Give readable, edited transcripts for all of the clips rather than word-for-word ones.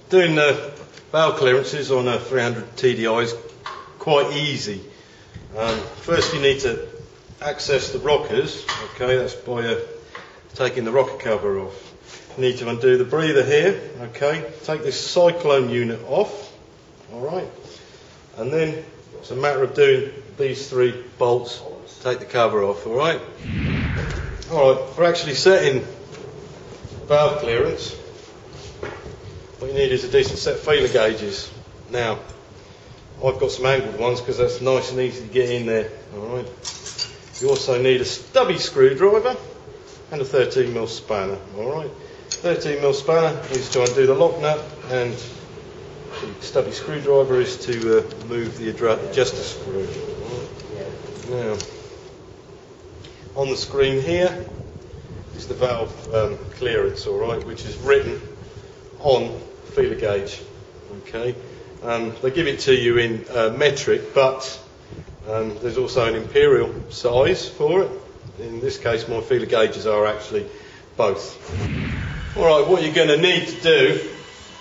Doing valve clearances on a 300 TDI is quite easy. First you need to access the rockers, okay, that's by taking the rocker cover off. You need to undo the breather here, okay, take this cyclone unit off, alright, and then it's a matter of doing these 3 bolts to take the cover off, alright. Alright, for actually setting valve clearance, what you need is a decent set of feeler gauges. Now, I've got some angled ones because that's nice and easy to get in there, alright. You also need a stubby screwdriver and a 13mm spanner, alright. 13mm spanner is to undo the lock nut, and the stubby screwdriver is to move the adjuster screw. Now, on the screen here is the valve clearance, alright, which is written on feeler gauge, okay. They give it to you in metric, but there's also an imperial size for it. In this case, my feeler gauges are actually both. Alright, what you're going to need to do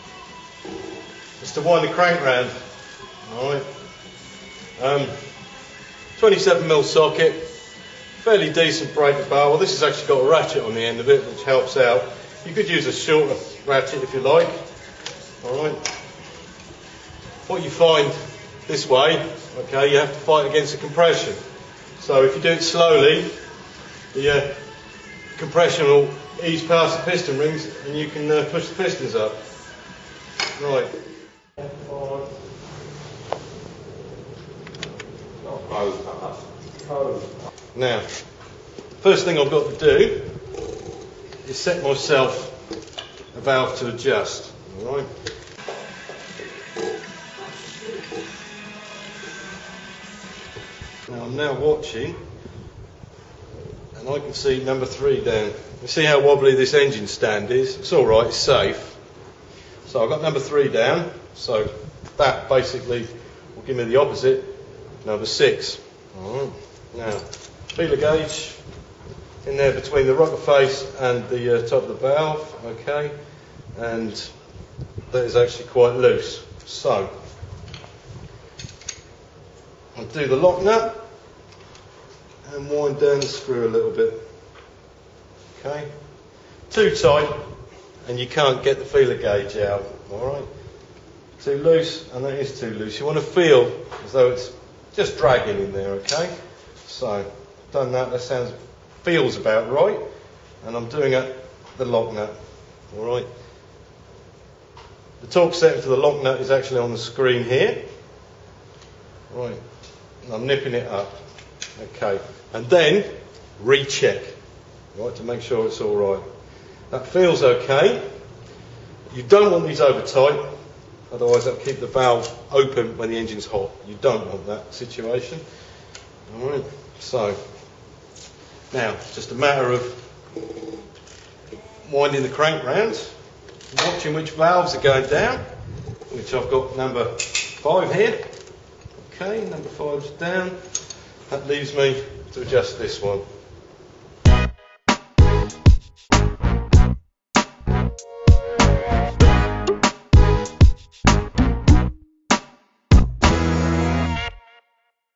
is to wind the crank round. Alright, 27mm socket, fairly decent breaker bar. Well, this has actually got a ratchet on the end of it, which helps out. You could use a shorter ratchet if you like. Alright, what you find this way, okay, you have to fight against the compression. So if you do it slowly, the compression will ease past the piston rings and you can push the pistons up. Right. Now, first thing I've got to do is set myself a valve to adjust. Alright. Now I'm now watching, and I can see number 3 down. You see how wobbly this engine stand is? It's alright, it's safe. So I've got number 3 down, so that basically will give me the opposite, number 6. Alright. Now, feeler gauge in there between the rocker face and the top of the valve, okay, and that is actually quite loose. So, undo the lock nut and wind down the screw a little bit. Okay, too tight and you can't get the feeler gauge out. Alright, too loose, and that is too loose. You want to feel as though it's just dragging in there. Okay, so done that. That feels about right, and I'm doing the lock nut. Alright, the torque setting for the lock nut is actually on the screen here. Right, and I'm nipping it up. Okay, and then recheck, right, to make sure it's all right. That feels okay. You don't want these over tight, otherwise that'll keep the valve open when the engine's hot. You don't want that situation. All right, so now just a matter of winding the crank round, watching which valves are going down, which I've got number 5 here. Okay, number 5's down. That leaves me to adjust this one.